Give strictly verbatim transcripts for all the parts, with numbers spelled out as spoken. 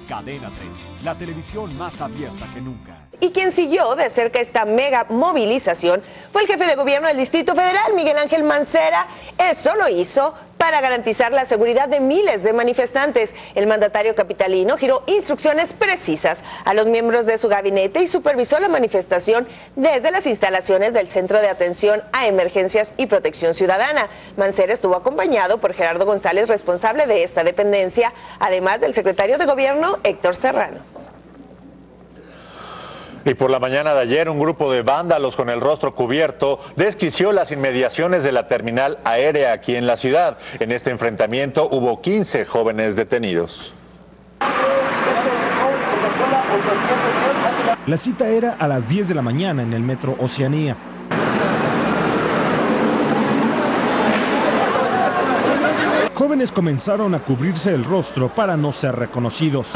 Cadena treinta, la televisión más abierta que nunca. Y quien siguió de cerca esta mega movilización fue el jefe de gobierno del Distrito Federal, Miguel Ángel Mancera. Eso lo hizo para garantizar la seguridad de miles de manifestantes. El mandatario capitalino giró instrucciones precisas a los miembros de su gabinete y supervisó la manifestación desde las instalaciones del Centro de Atención a Emergencias y Protección Ciudadana. Mancera estuvo acompañado por Gerardo González, responsable de esta dependencia, además del secretario de Gobierno, Héctor Serrano. Y por la mañana de ayer, un grupo de vándalos con el rostro cubierto desquició las inmediaciones de la terminal aérea aquí en la ciudad. En este enfrentamiento hubo quince jóvenes detenidos. La cita era a las diez de la mañana en el metro Oceanía. Jóvenes comenzaron a cubrirse el rostro para no ser reconocidos.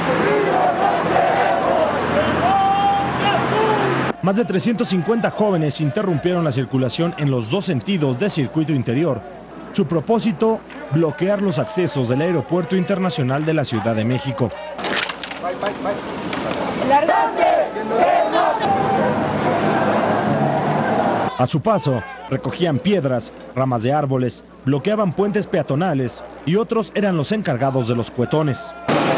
Más de trescientos cincuenta jóvenes interrumpieron la circulación en los dos sentidos del circuito interior. Su propósito, bloquear los accesos del Aeropuerto Internacional de la Ciudad de México. A su paso, recogían piedras, ramas de árboles, bloqueaban puentes peatonales y otros eran los encargados de los cuetones.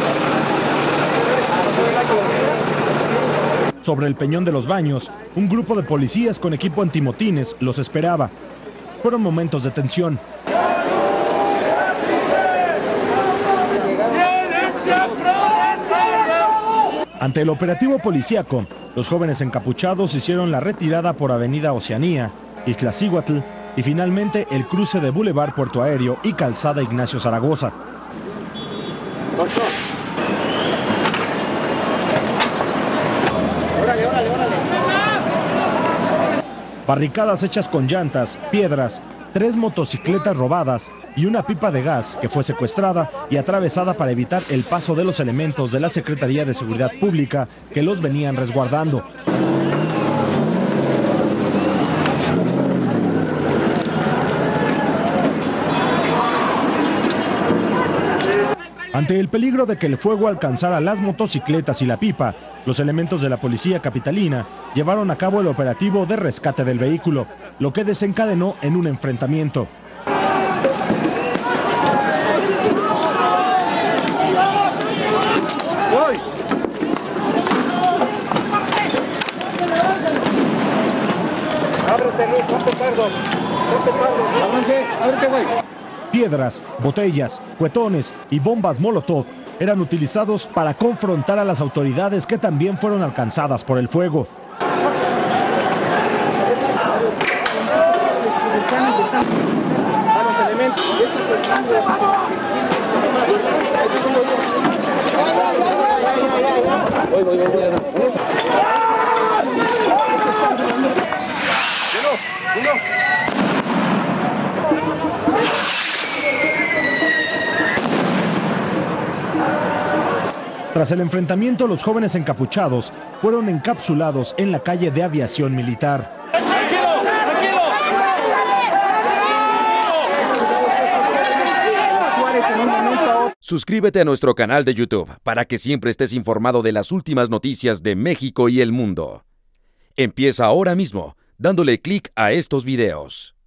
Sobre el Peñón de los Baños, un grupo de policías con equipo antimotines los esperaba. Fueron momentos de tensión. Ante el operativo policíaco, los jóvenes encapuchados hicieron la retirada por Avenida Oceanía, Iztaccíhuatl y finalmente el cruce de Boulevard Puerto Aéreo y Calzada Ignacio Zaragoza. Órale, órale, órale. Barricadas hechas con llantas, piedras, tres motocicletas robadas y una pipa de gas que fue secuestrada y atravesada para evitar el paso de los elementos de la Secretaría de Seguridad Pública que los venían resguardando. Ante el peligro de que el fuego alcanzara las motocicletas y la pipa, los elementos de la policía capitalina llevaron a cabo el operativo de rescate del vehículo, lo que desencadenó en un enfrentamiento. Piedras, botellas, cuetones y bombas Molotov eran utilizados para confrontar a las autoridades que también fueron alcanzadas por el fuego. Tras el enfrentamiento, los jóvenes encapuchados fueron encapsulados en la calle de Aviación Militar. Suscríbete a nuestro canal de YouTube para que siempre estés informado de las últimas noticias de México y el mundo. Empieza ahora mismo dándole clic a estos videos.